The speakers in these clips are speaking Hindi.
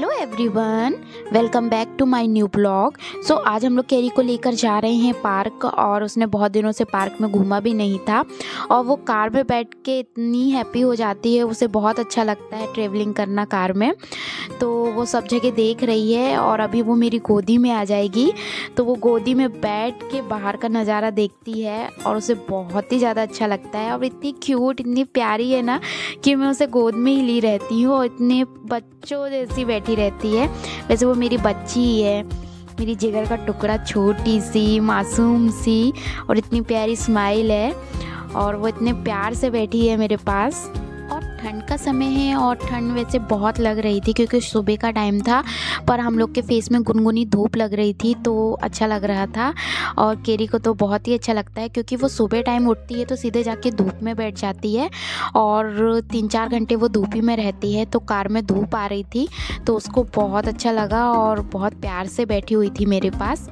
Hello everyone, welcome back to my new blog. So आज हम लोग कैरी को लेकर जा रहे हैं पार्क, और उसने बहुत दिनों से पार्क में घूमा भी नहीं था। और वो कार में बैठ के इतनी हैप्पी हो जाती है, उसे बहुत अच्छा लगता है ट्रैवलिंग करना कार में। तो वो सब जगह देख रही है और अभी वो मेरी गोदी में आ जाएगी। तो वो गोदी में बैठ के बाहर का नज़ारा देखती है और उसे बहुत ही ज़्यादा अच्छा लगता है। और इतनी क्यूट, इतनी प्यारी है ना कि मैं उसे गोद में ही ली रहती हूँ और इतने बच्चों जैसी बैठी रहती है। वैसे वो मेरी बच्ची ही है, मेरी जिगर का टुकड़ा, छोटी सी मासूम सी, और इतनी प्यारी स्माइल है और वो इतने प्यार से बैठी है मेरे पास। और ठंड का समय है और ठंड वैसे बहुत लग रही थी क्योंकि सुबह का टाइम था, पर हम लोग के फेस में गुनगुनी धूप लग रही थी तो अच्छा लग रहा था। और केरी को तो बहुत ही अच्छा लगता है क्योंकि वो सुबह टाइम उठती है तो सीधे जाके धूप में बैठ जाती है और 3-4 घंटे वो धूप ही में रहती है। तो कार में धूप आ रही थी तो उसको बहुत अच्छा लगा और बहुत प्यार से बैठी हुई थी मेरे पास।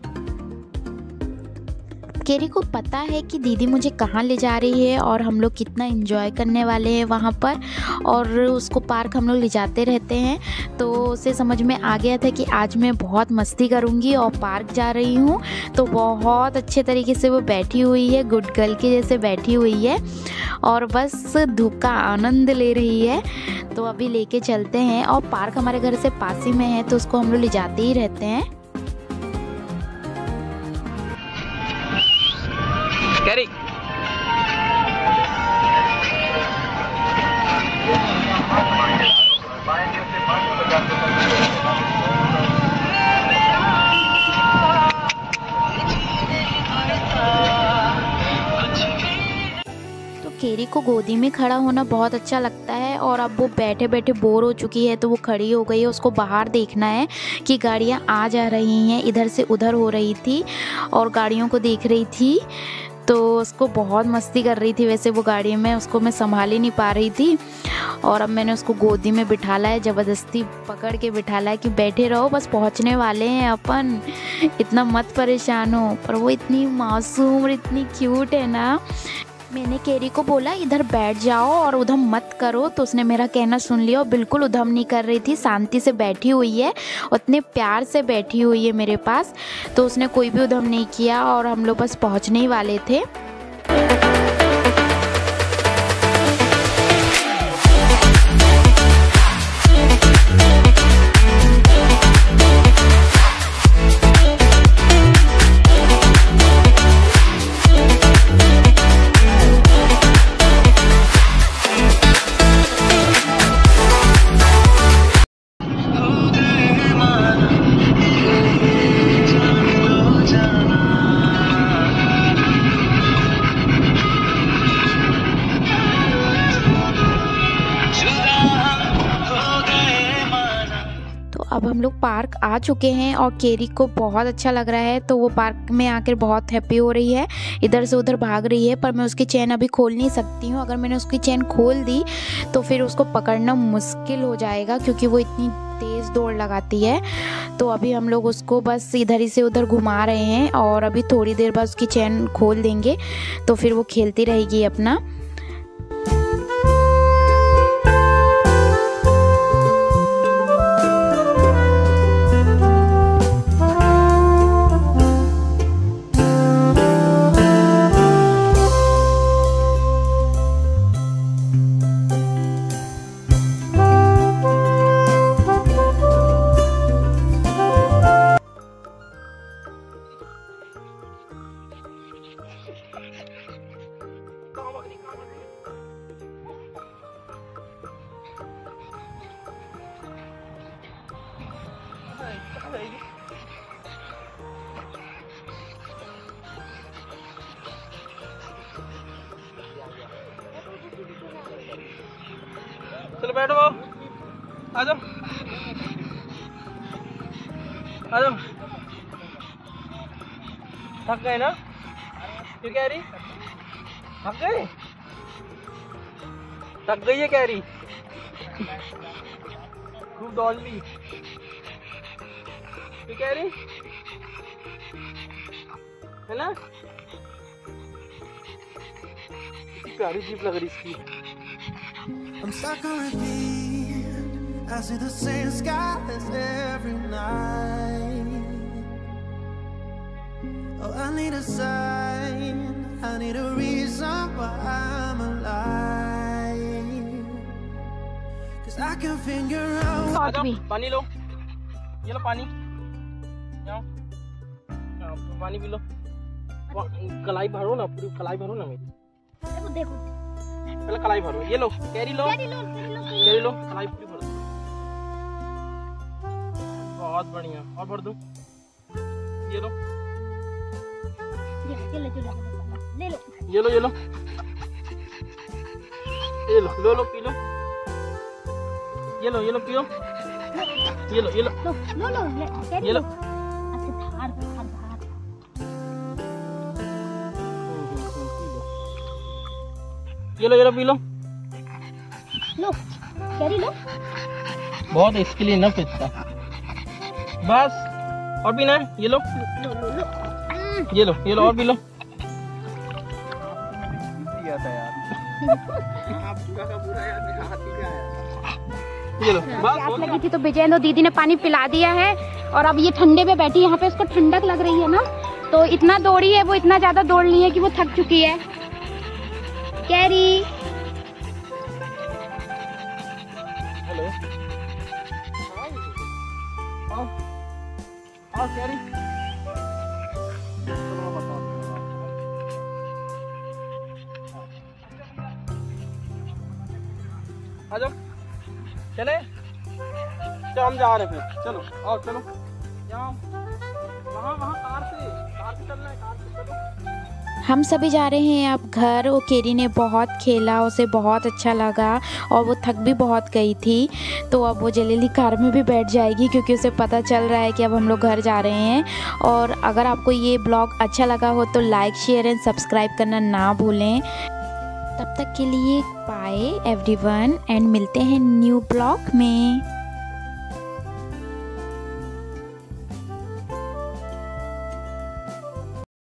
केरी को पता है कि दीदी मुझे कहाँ ले जा रही है और हम लोग कितना एंजॉय करने वाले हैं वहाँ पर, और उसको पार्क हम लोग ले जाते रहते हैं। तो उसे समझ में आ गया था कि आज मैं बहुत मस्ती करूँगी और पार्क जा रही हूँ। तो बहुत अच्छे तरीके से वो बैठी हुई है, गुड गर्ल के जैसे बैठी हुई है और बस धूप का आनंद ले रही है। तो अभी लेके चलते हैं, और पार्क हमारे घर से पास ही में है तो उसको हम लोग ले जाते ही रहते हैं। कैरी तो केरी को गोदी में खड़ा होना बहुत अच्छा लगता है, और अब वो बैठे बैठे बोर हो चुकी है तो वो खड़ी हो गई है। उसको बाहर देखना है कि गाड़ियाँ आ जा रही हैं, इधर से उधर हो रही थी और गाड़ियों को देख रही थी। तो उसको बहुत मस्ती कर रही थी। वैसे वो गाड़ी में उसको मैं संभाल ही नहीं पा रही थी, और अब मैंने उसको गोदी में बिठाला है, ज़बरदस्ती पकड़ के बिठाला है कि बैठे रहो, बस पहुंचने वाले हैं अपन, इतना मत परेशान हो। पर वो इतनी मासूम और इतनी क्यूट है ना। मैंने केरी को बोला इधर बैठ जाओ और उधम मत करो, तो उसने मेरा कहना सुन लिया और बिल्कुल उधम नहीं कर रही थी, शांति से बैठी हुई है, उतने प्यार से बैठी हुई है मेरे पास। तो उसने कोई भी उधम नहीं किया और हम लोग बस पहुंचने ही वाले थे। अब हम लोग पार्क आ चुके हैं और केरी को बहुत अच्छा लग रहा है, तो वो पार्क में आकर बहुत हैप्पी हो रही है, इधर से उधर भाग रही है। पर मैं उसकी चेन अभी खोल नहीं सकती हूँ, अगर मैंने उसकी चेन खोल दी तो फिर उसको पकड़ना मुश्किल हो जाएगा क्योंकि वो इतनी तेज़ दौड़ लगाती है। तो अभी हम लोग उसको बस इधर ही से उधर घुमा रहे हैं और अभी थोड़ी देर बाद उसकी चेन खोल देंगे तो फिर वो खेलती रहेगी अपना। चलो बैठो, आ जाओ आ जाओ। थक गए ना? क्यों कैरी थक गए? थक गई है कैरी, खूब दौड़ ली। क्यों कैरी, है ना? प्यारी जीप लग रही इसकी। I'm stuck on repeat, I see the same skies every night. Oh, I need a sign, I need a reason why I'm alive. 'Cause I can figure out. पानी लो, ये लो पानी, जाओ पानी पी लो। कलाई भरो ना, पूरी कलाई भरो ना मेरी। देखो पहले कलाई भरो, ये लो कैरी लो, कैरी लो, कलाई पूरी भरो। बहुत बढ़िया, और भर दो। ये लो, ले लो, ये लो, ये लो, ये लो, लो पी लो, ये लो, ये लो पियो, ये लो, ये लो, ये लो, ये लो, ये लो पी लो, कैरी लो। बहुत इसके लिए ना पीता, बस और पीना है। ये लो, ये लो, ये लो, और पी लो। ये लो, प्यास लगी थी तो विजय दीदी ने पानी पिला दिया है और अब ये ठंडे में बैठी, यहाँ पे इसको ठंडक लग रही है ना, तो इतना दौड़ी है वो, इतना ज्यादा दौड़ ली है कि वो थक चुकी है। कैरी हेलो, आओ कैरी, आ जाओ, चले, चलो हम जा रहे हैं फिर, चलो आओ, चलो जाओ, वहाँ कार से चलना है, कार से चलो। हम सभी जा रहे हैं अब घर। वो केरी ने बहुत खेला, उसे बहुत अच्छा लगा और वो थक भी बहुत गई थी, तो अब वो जल्दी कार में भी बैठ जाएगी क्योंकि उसे पता चल रहा है कि अब हम लोग घर जा रहे हैं। और अगर आपको ये ब्लॉग अच्छा लगा हो तो लाइक, शेयर एंड सब्सक्राइब करना ना भूलें। तब तक के लिए बाय एवरीवन एंड मिलते हैं न्यू ब्लॉग में।